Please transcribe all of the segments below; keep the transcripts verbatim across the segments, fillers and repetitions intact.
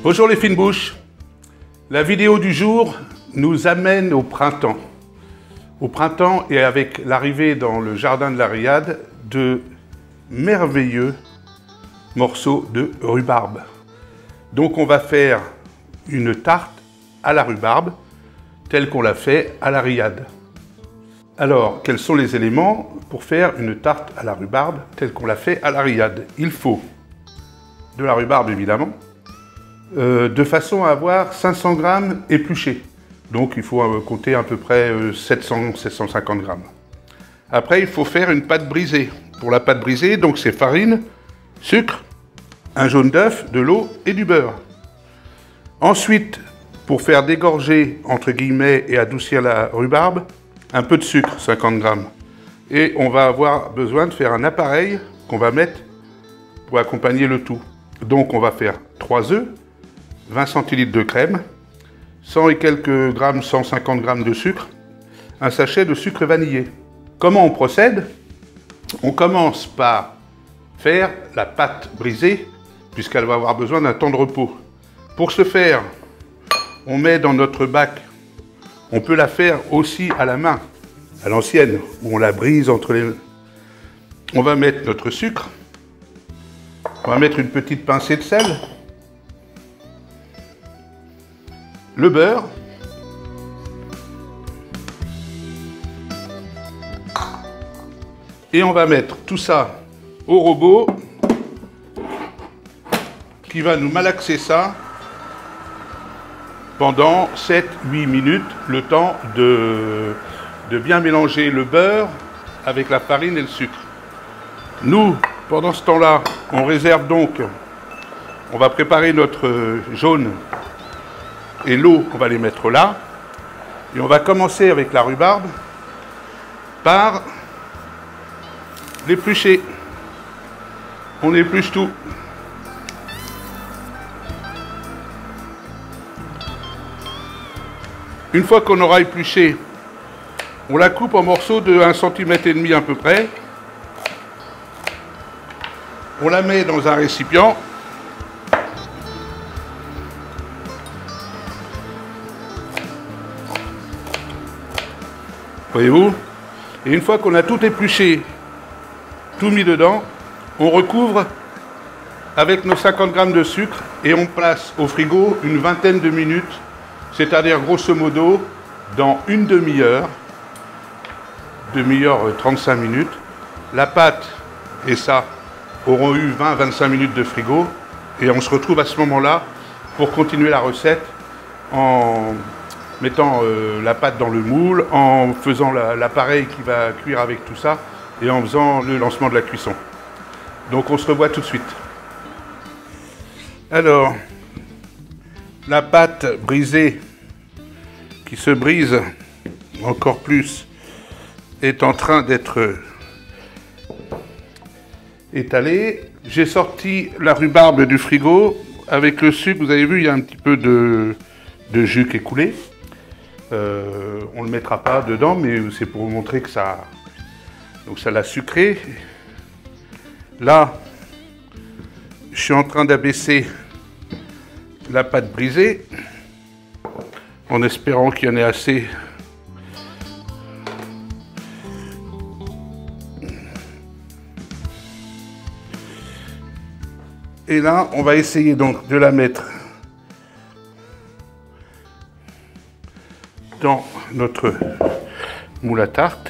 Bonjour les fines bouches. La vidéo du jour nous amène au printemps. Au printemps et avec l'arrivée dans le jardin de la Riad de merveilleux morceaux de rhubarbe. Donc on va faire une tarte à la rhubarbe telle qu'on l'a fait à la Riad. Alors, quels sont les éléments pour faire une tarte à la rhubarbe telle qu'on l'a fait à la Riad? Il faut de la rhubarbe évidemment, euh, de façon à avoir cinq cents grammes épluchés. Donc il faut euh, compter à peu près euh, sept cents à sept cent cinquante grammes. Après, il faut faire une pâte brisée. Pour la pâte brisée, donc c'est farine, sucre, un jaune d'œuf, de l'eau et du beurre. Ensuite, pour faire dégorger, entre guillemets, et adoucir la rhubarbe, un peu de sucre, cinquante grammes. Et on va avoir besoin de faire un appareil qu'on va mettre pour accompagner le tout. Donc on va faire trois œufs, vingt centilitres de crème, cent et quelques grammes, cent cinquante grammes de sucre, un sachet de sucre vanillé. Comment on procède? On commence par faire la pâte brisée, puisqu'elle va avoir besoin d'un temps de repos. Pour ce faire, on met dans notre bac, on peut la faire aussi à la main, à l'ancienne, où on la brise entre les... On va mettre notre sucre, on va mettre une petite pincée de sel, le beurre, et on va mettre tout ça au robot qui va nous malaxer ça pendant sept à huit minutes, le temps de, de bien mélanger le beurre avec la farine et le sucre. Nous, pendant ce temps-là, on réserve donc, on va préparer notre jaune et l'eau, on va les mettre là. Et on va commencer avec la rhubarbe par l'éplucher. On épluche tout. Une fois qu'on aura épluché, on la coupe en morceaux de un centimètre et demi à peu près. On la met dans un récipient. Voyez-vous? Et une fois qu'on a tout épluché, tout mis dedans, on recouvre avec nos cinquante grammes de sucre et on place au frigo une vingtaine de minutes, c'est-à-dire grosso modo dans une demi-heure, demi-heure trente-cinq minutes. La pâte et ça auront eu vingt à vingt-cinq minutes de frigo et on se retrouve à ce moment-là pour continuer la recette en mettant euh, la pâte dans le moule, en faisant l'appareil qui va cuire avec tout ça et en faisant le lancement de la cuisson. Donc on se revoit tout de suite. Alors, la pâte brisée qui se brise encore plus est en train d'être étalée. J'ai sorti la rhubarbe du frigo avec le sucre. Vous avez vu, il y a un petit peu de, de jus qui est coulé. Euh, on ne le mettra pas dedans, mais c'est pour vous montrer que ça, donc ça l'a sucré. Là, je suis en train d'abaisser la pâte brisée, en espérant qu'il y en ait assez. Et là, on va essayer donc de la mettre dans notre moule à tarte.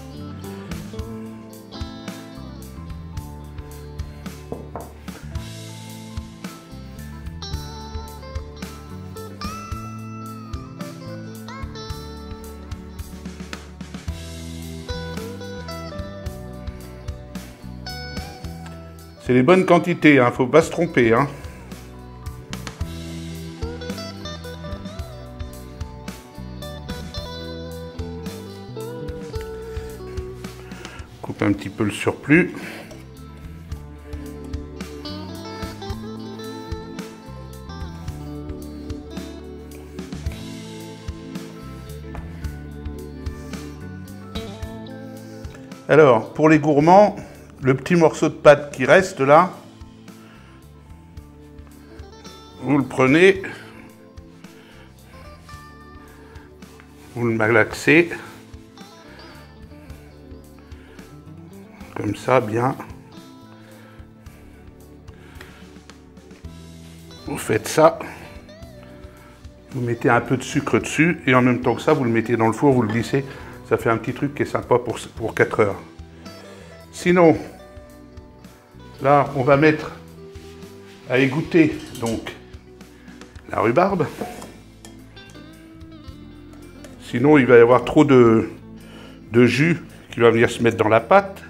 C'est les bonnes quantités, hein, faut pas se tromper, hein. Coupe un petit peu le surplus. Alors, pour les gourmands, le petit morceau de pâte qui reste là, vous le prenez, vous le malaxez, comme ça, bien. Vous faites ça, vous mettez un peu de sucre dessus, et en même temps que ça, vous le mettez dans le four, vous le glissez. Ça fait un petit truc qui est sympa pour, pour quatre heures. Sinon, là, on va mettre à égoutter donc la rhubarbe. Sinon, il va y avoir trop de, de jus qui va venir se mettre dans la pâte.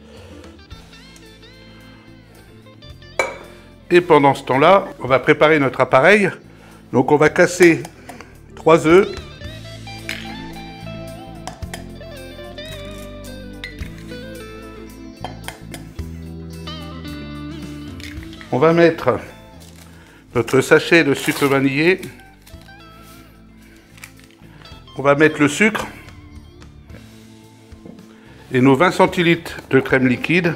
Et pendant ce temps-là, on va préparer notre appareil. Donc, on va casser trois œufs. On va mettre notre sachet de sucre vanillé. On va mettre le sucre et nos vingt centilitres de crème liquide.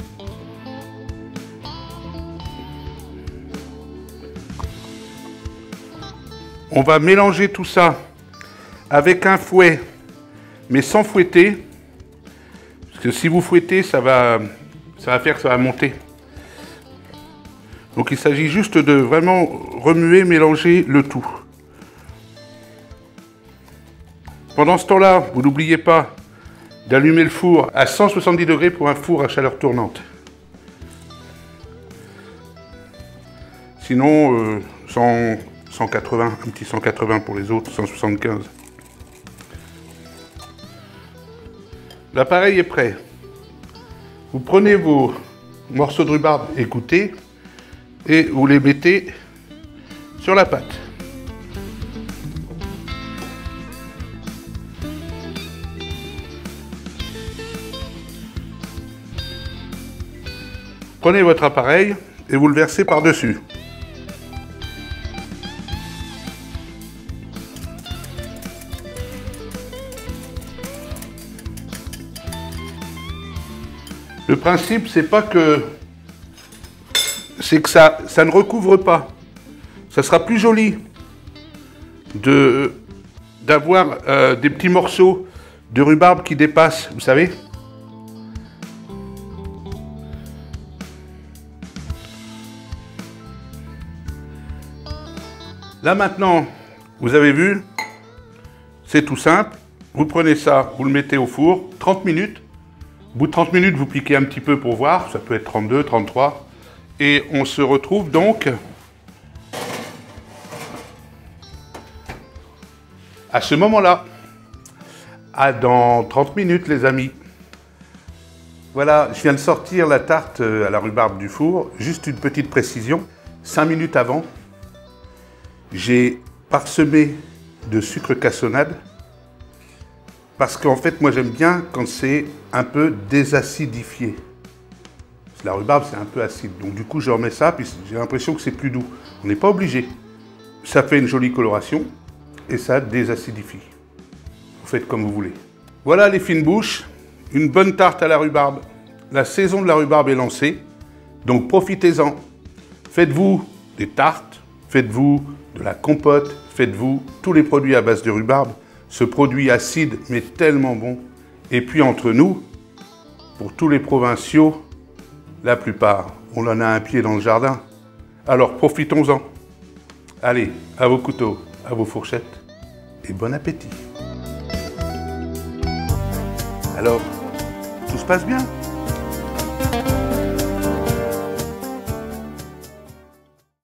On va mélanger tout ça avec un fouet, mais sans fouetter. Parce que si vous fouettez, ça va, ça va faire que ça va monter. Donc il s'agit juste de vraiment remuer, mélanger le tout. Pendant ce temps-là, vous n'oubliez pas d'allumer le four à cent soixante-dix degrés pour un four à chaleur tournante. Sinon, euh, cent, cent quatre-vingts, un petit cent quatre-vingts pour les autres, cent soixante-quinze. L'appareil est prêt. Vous prenez vos morceaux de rhubarbe égouttés et vous les mettez sur la pâte. Prenez votre appareil et vous le versez par-dessus. Le principe, c'est pas que c'est que ça, ça ne recouvre pas. Ça sera plus joli de d'avoir euh, des petits morceaux de rhubarbe qui dépassent, vous savez. Là maintenant, vous avez vu, c'est tout simple. Vous prenez ça, vous le mettez au four, trente minutes. Au bout de trente minutes, vous piquez un petit peu pour voir, ça peut être trente-deux, trente-trois. Et on se retrouve donc à ce moment-là. À dans trente minutes, les amis. Voilà, je viens de sortir la tarte à la rhubarbe du four. Juste une petite précision. cinq minutes avant, j'ai parsemé de sucre cassonade. Parce qu'en fait, moi j'aime bien quand c'est un peu désacidifié. La rhubarbe, c'est un peu acide. Donc du coup, je remets ça, puis j'ai l'impression que c'est plus doux. On n'est pas obligé. Ça fait une jolie coloration et ça désacidifie. Vous faites comme vous voulez. Voilà les fines bouches. Une bonne tarte à la rhubarbe. La saison de la rhubarbe est lancée. Donc profitez-en. Faites-vous des tartes, faites-vous de la compote, faites-vous tous les produits à base de rhubarbe. Ce produit acide, mais tellement bon. Et puis entre nous, pour tous les provinciaux, la plupart, on en a un pied dans le jardin. Alors profitons-en. Allez, à vos couteaux, à vos fourchettes, et bon appétit. Alors, tout se passe bien?